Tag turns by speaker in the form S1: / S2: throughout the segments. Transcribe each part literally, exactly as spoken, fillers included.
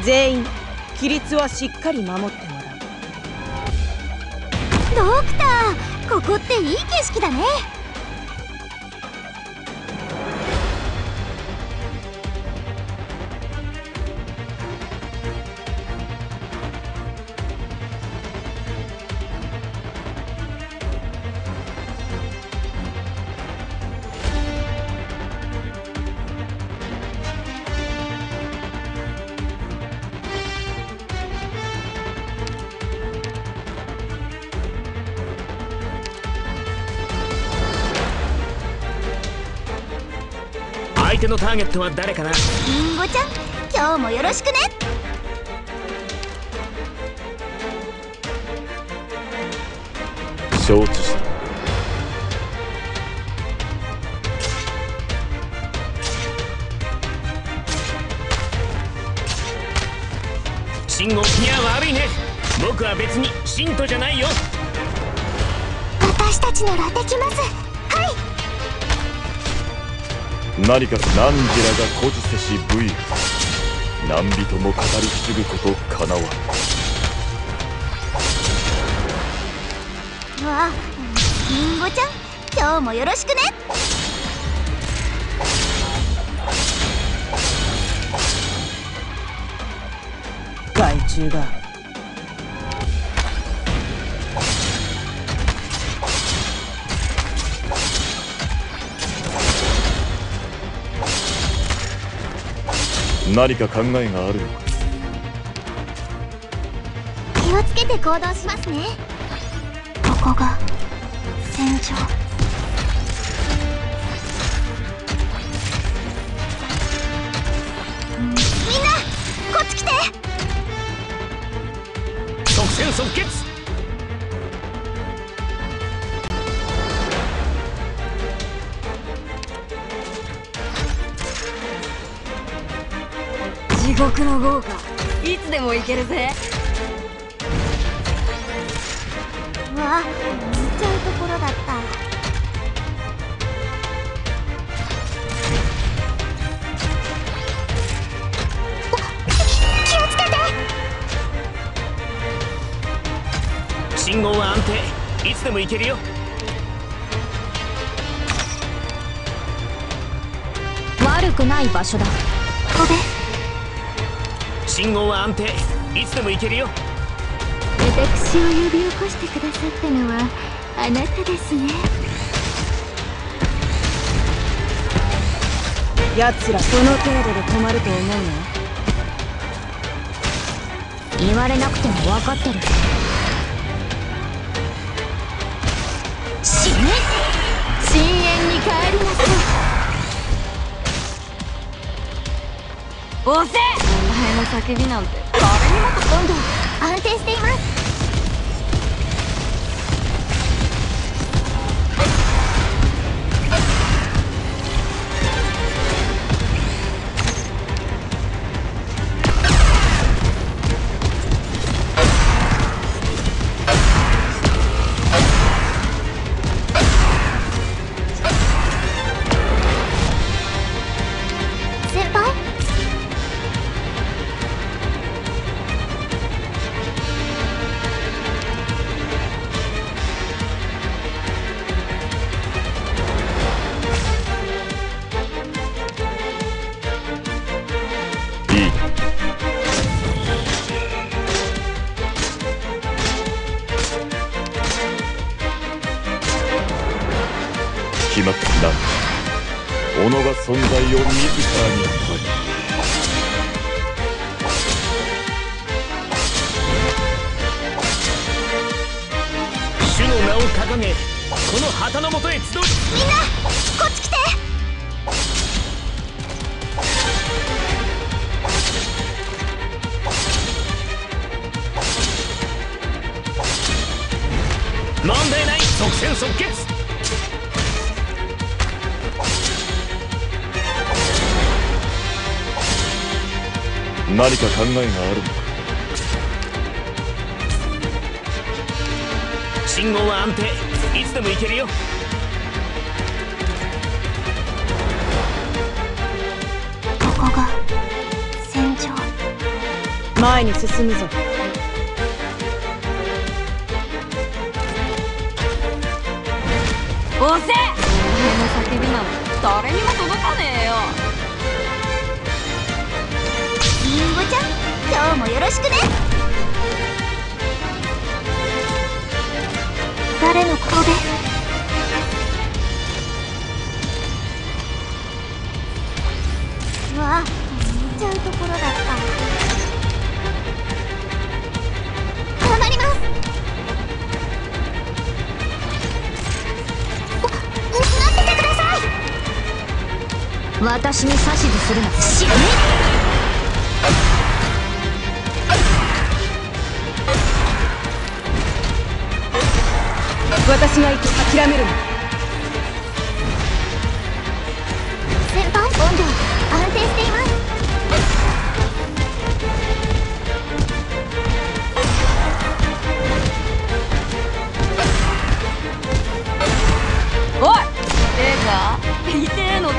S1: 全員規律はしっかり守ってもらう。
S2: ドクター、ここっていい景色だね。
S3: 相手のターゲットは誰かな。
S2: リンゴちゃん、今日もよろしくね。
S4: 承知した。
S3: 信号、いや悪いね。僕は別に信徒じゃないよ。
S2: 私たちならできます。はい。
S4: 何か何時らが孤児せし武勇、何人も語り継ぐことかなわん。
S2: わあ、リンゴちゃん、今日もよろしくね。
S1: 害虫だ。
S4: 何か考えがあるのか。
S2: 気をつけて行動しますね。ここが戦場。みんなこっち来て。
S3: 即戦即決。
S5: 地獄の豪華、いつでも行けるぜ。
S2: うわ、見ちゃうところだった。お、気をつけて。
S3: 信号は安定、いつでも行けるよ。
S2: 悪くない場所だ。飛べ。
S3: 信号は安定、いつでも行けるよ。
S2: 私を呼び起こしてくださったのはあなたですね。
S1: 奴らその程度で止まると思うの？
S2: 言われなくても分かってる。死ね。深淵に帰りなさい。
S5: 押せ。お前の叫びなんて誰にもと。
S2: 温度安定しています。先輩、
S4: 決まったな。己が存在を自らに問い、
S3: 主の名を掲げ、この旗のもとへ集う。
S2: みんなこっち来て。
S3: 問題ない。即戦即決。
S4: 何か考えがあるのか。
S3: 信号は安定、いつでも行けるよ。
S2: ここが戦場。
S1: 前に進むぞ。
S5: 押せ。俺の叫びなんて誰にも届かねえよ。
S2: リンゴちゃん、今日もよろしくね。誰のことで。うわ、見ちゃうところだった。頑張ります。お、待っててください。
S5: 私に指図するな。
S2: 死ね。
S1: 私が行く。諦めるな。
S2: 先輩、温度安定しています。
S5: おい。ええか。痛えのか。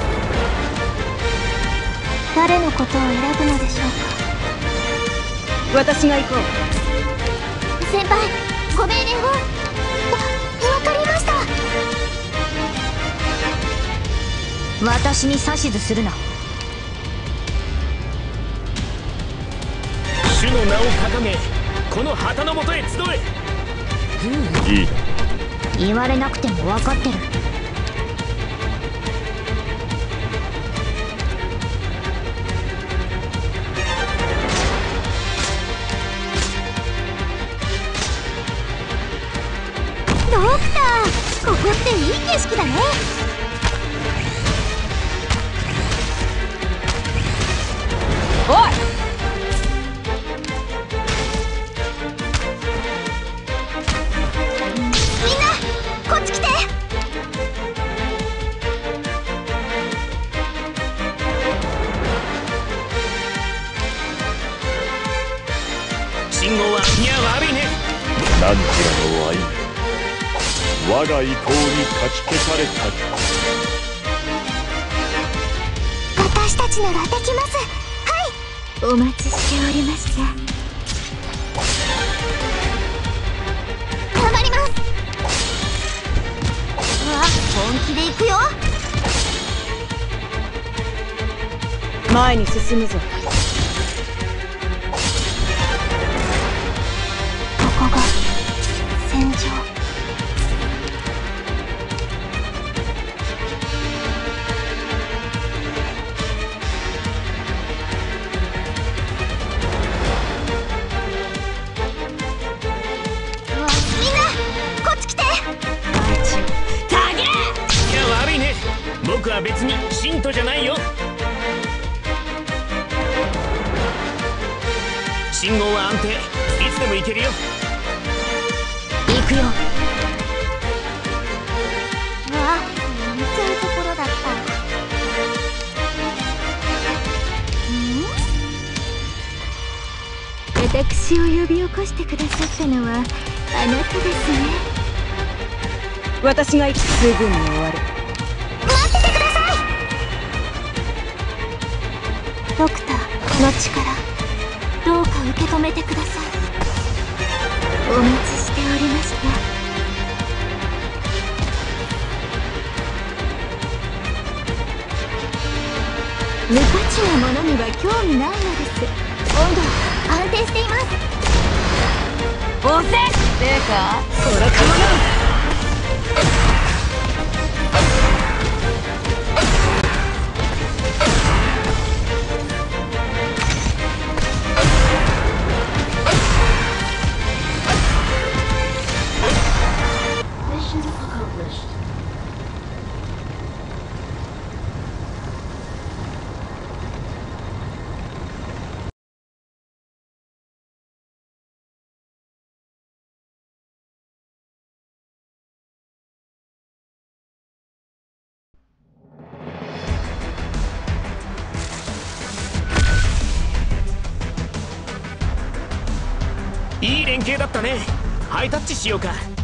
S2: 誰のことを選ぶのでしょうか。
S1: 私が行こう。
S2: 先輩、ご命令を。わ、わかりました。
S5: 私に指図するな。
S3: 主の名を掲げ、この旗のもとへ集え。
S4: いいな。
S5: 言われなくても分かってる。
S2: ドクター、ここっていい景色だね。
S5: おい。
S2: みんなこっち来て。
S3: 信号は、いや悪いね。
S4: 何時らの愛、我が意向にかき消されたり。
S2: 私たちならできます。はい、お待ちしておりました。頑張ります。うわ、本気で行くよ。
S1: 前に進むぞ。
S2: ここが戦場。
S3: 僕は別に信徒じゃないよ。信号は安定、いつでも行けるよ。
S5: 行くよ。
S2: うわ、見ちゃうところだった。ん？私を呼び起こしてくださったのはあなたですね。
S1: 私が行く。すぐに終わる。
S2: ドクターの力、どうか受け止めてください。お待ちしておりました。無価値なものには興味ないのです。温度安定しています。
S5: 押せ。てか、
S1: こらかまな。
S3: いい連携だったね。ハイタッチしようか。